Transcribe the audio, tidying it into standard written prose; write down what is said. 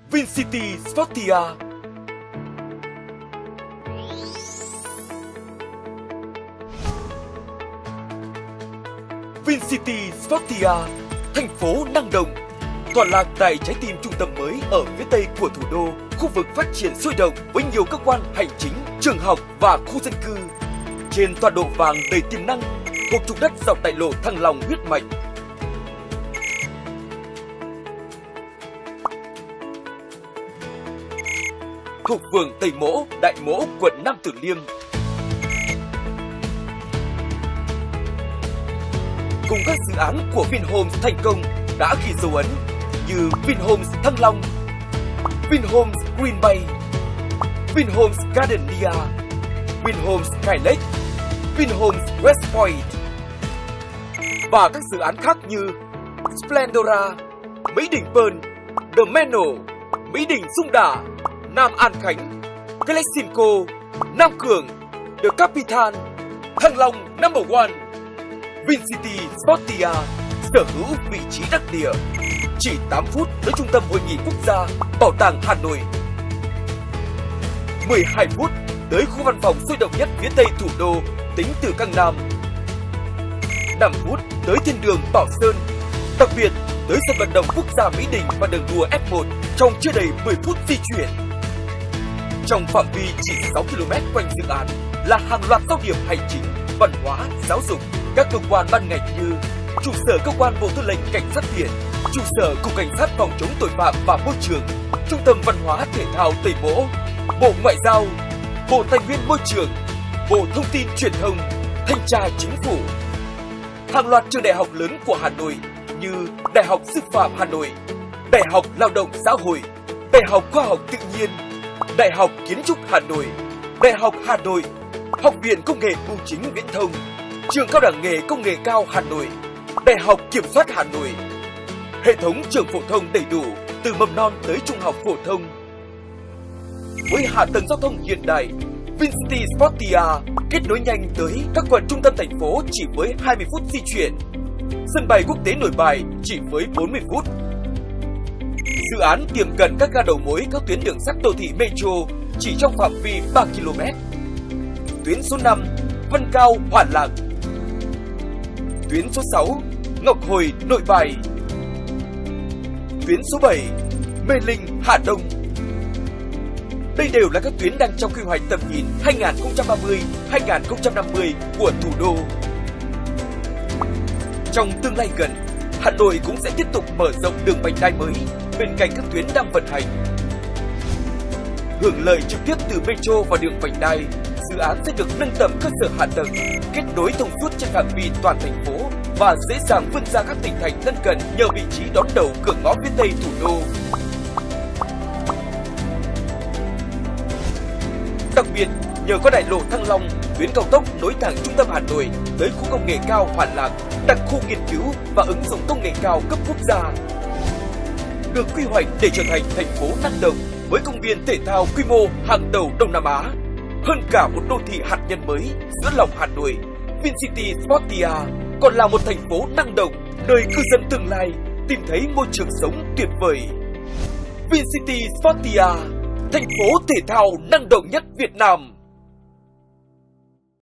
VinCity Sportia. VinCity Sportia, thành phố năng động, tọa lạc tại trái tim trung tâm mới ở phía tây của thủ đô, khu vực phát triển sôi động với nhiều cơ quan hành chính, trường học và khu dân cư. Trên tọa độ vàng đầy tiềm năng, thuộc trục đất dọc đại lộ Thăng Long huyết mạch. Thuộc phường Tây Mỗ, Đại Mỗ, quận Nam Từ Liêm. Cùng các dự án của Vinhomes thành công đã ghi dấu ấn như Vinhomes Thăng Long, Vinhomes Green Bay, Vinhomes Gardenia, Vinhomes Sky Lake, Vinhomes West Point và các dự án khác như Splendora, Mỹ Đình Pearl, The Manor, Mỹ Đình Dung Đà, Nam An Khánh, Galesimco, Nam Cường, The Capital, Thăng Long Number One. VinCity Sportia sở hữu vị trí đắc địa, chỉ 8 phút tới trung tâm hội nghị quốc gia Bảo tàng Hà Nội, 12 phút tới khu văn phòng sôi động nhất phía tây thủ đô tính từ Cang Nam, 5 phút tới thiên đường Bảo Sơn, đặc biệt tới sân vận động quốc gia Mỹ Đình và đường đua F1 trong chưa đầy 10 phút di chuyển. Trong phạm vi chỉ 6 km quanh dự án là hàng loạt cao điểm hành chính, văn hóa, giáo dục, các cơ quan ban ngành như trụ sở cơ quan Bộ Tư lệnh Cảnh sát biển, trụ sở Cục Cảnh sát phòng chống tội phạm và môi trường, Trung tâm Văn hóa Thể thao Tây Mỗ, Bộ Ngoại giao, Bộ Tài nguyên Môi trường, Bộ Thông tin Truyền thông, Thanh tra Chính phủ. Hàng loạt trường đại học lớn của Hà Nội như Đại học Sư phạm Hà Nội, Đại học Lao động Xã hội, Đại học Khoa học Tự nhiên, Đại học Kiến trúc Hà Nội, Đại học Hà Nội, Học viện Công nghệ Bưu chính Viễn thông, Trường Cao đẳng nghề Công nghệ cao Hà Nội, Đại học Kiểm soát Hà Nội. Hệ thống trường phổ thông đầy đủ từ mầm non tới trung học phổ thông. Với hạ tầng giao thông hiện đại, VinCity Sportia kết nối nhanh tới các quận trung tâm thành phố chỉ với 20 phút di chuyển. Sân bay quốc tế Nội Bài chỉ với 40 phút. Dự án tiệm cận các ga đầu mối các tuyến đường sắt đô thị Metro chỉ trong phạm vi 3 km. Tuyến số 5 Vân Cao Hòa Lạc, tuyến số 6 Ngọc Hồi Nội Bài, tuyến số 7 Mê Linh Hà Đông. Đây đều là các tuyến đang trong quy hoạch tầm nhìn 2030-2050 của thủ đô. Trong tương lai gần, Hà Nội cũng sẽ tiếp tục mở rộng đường vành đai mới bên cạnh các tuyến đang vận hành. Hưởng lợi trực tiếp từ Metro và đường vành đai, dự án sẽ được nâng tầm cơ sở hạ tầng, kết nối thông suốt trên phạm vi toàn thành phố và dễ dàng vươn ra các tỉnh thành lân cận nhờ vị trí đón đầu cửa ngõ phía tây thủ đô. Đặc biệt, nhờ có đại lộ Thăng Long, tuyến cao tốc nối thẳng trung tâm Hà Nội tới khu công nghệ cao Hòa Lạc, đặc khu nghiên cứu và ứng dụng công nghệ cao cấp quốc gia, được quy hoạch để trở thành thành phố năng động với công viên thể thao quy mô hàng đầu Đông Nam Á. Hơn cả một đô thị hạt nhân mới giữa lòng Hà Nội, VinCity Sportia còn là một thành phố năng động, nơi cư dân tương lai tìm thấy môi trường sống tuyệt vời. VinCity Sportia, thành phố thể thao năng động nhất Việt Nam.